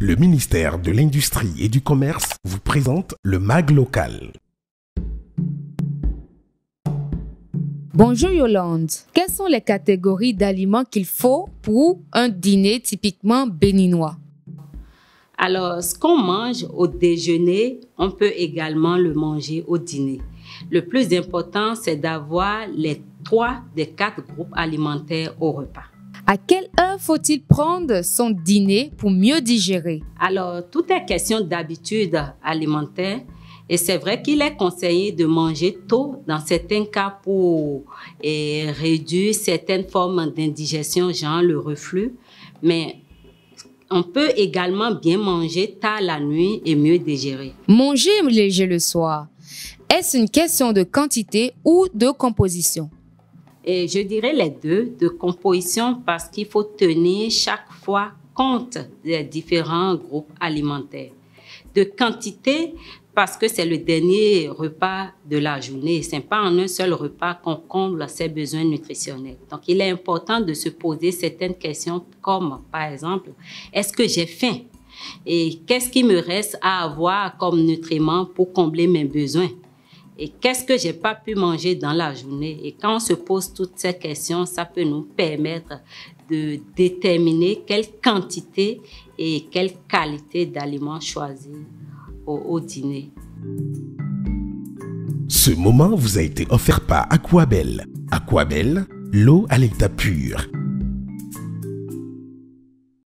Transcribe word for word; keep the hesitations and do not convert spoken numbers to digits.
Le ministère de l'Industrie et du Commerce vous présente le MAG local. Bonjour Yolande, quelles sont les catégories d'aliments qu'il faut pour un dîner typiquement béninois? Alors, ce qu'on mange au déjeuner, on peut également le manger au dîner. Le plus important, c'est d'avoir les trois des quatre groupes alimentaires au repas. À quelle heure faut-il prendre son dîner pour mieux digérer? Alors, tout est question d'habitude alimentaire. Et c'est vrai qu'il est conseillé de manger tôt dans certains cas pour eh, réduire certaines formes d'indigestion, genre le reflux. Mais on peut également bien manger tard la nuit et mieux digérer. Manger léger le soir, est-ce une question de quantité ou de composition? Et je dirais les deux, de composition, parce qu'il faut tenir chaque fois compte des différents groupes alimentaires. De quantité, parce que c'est le dernier repas de la journée. Ce n'est pas en un seul repas qu'on comble ses besoins nutritionnels. Donc, il est important de se poser certaines questions comme, par exemple, est-ce que j'ai faim? Et qu'est-ce qui me reste à avoir comme nutriments pour combler mes besoins? Et qu'est-ce que je n'ai pas pu manger dans la journée? Et quand on se pose toutes ces questions, ça peut nous permettre de déterminer quelle quantité et quelle qualité d'aliments choisir au, au dîner. Ce moment vous a été offert par Aquabel. Aquabel, l'eau à l'état pur.